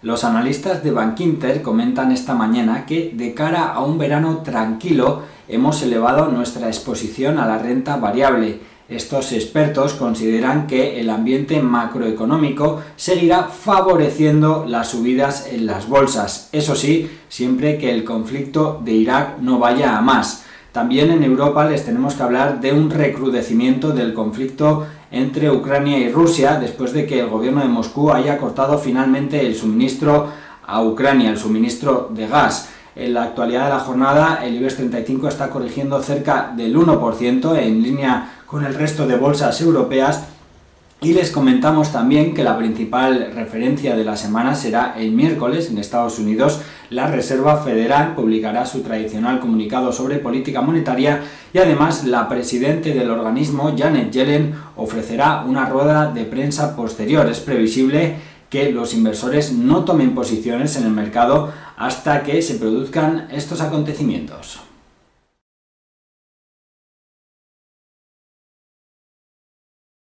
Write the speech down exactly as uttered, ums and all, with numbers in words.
Los analistas de Bankinter comentan esta mañana que, de cara a un verano tranquilo, hemos elevado nuestra exposición a la renta variable. Estos expertos consideran que el ambiente macroeconómico seguirá favoreciendo las subidas en las bolsas, eso sí, siempre que el conflicto de Irak no vaya a más. También en Europa les tenemos que hablar de un recrudecimiento del conflicto entre Ucrania y Rusia después de que el gobierno de Moscú haya cortado finalmente el suministro a Ucrania, el suministro de gas. En la actualidad de la jornada el IBEX treinta y cinco está corrigiendo cerca del uno por ciento en línea con el resto de bolsas europeas. Y les comentamos también que la principal referencia de la semana será el miércoles. En Estados Unidos, la Reserva Federal publicará su tradicional comunicado sobre política monetaria y además la presidenta del organismo, Janet Yellen, ofrecerá una rueda de prensa posterior. Es previsible que los inversores no tomen posiciones en el mercado hasta que se produzcan estos acontecimientos.